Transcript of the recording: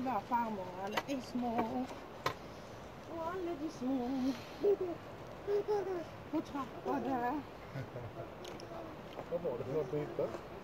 har farmor, alle er små. Og alle de små. På trappa der. Hva var det for noe byte?